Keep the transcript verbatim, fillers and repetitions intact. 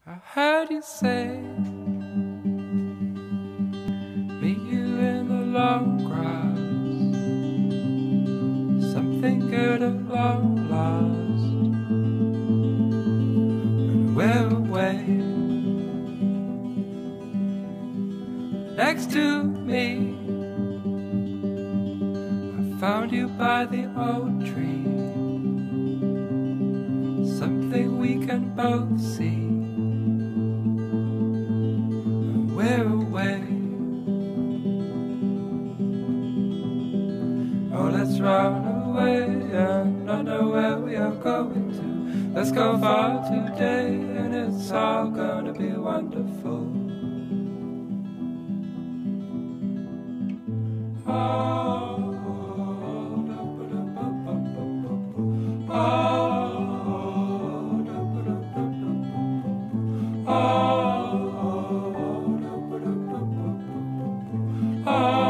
I heard you say, meet you in the long grass, something good at long last. And we're away, next to me, I found you by the old tree, something we can both see. We're away. Oh, let's run away and not know where we are going to. Let's go far today and it's all gonna be wonderful. Oh, oh, oh.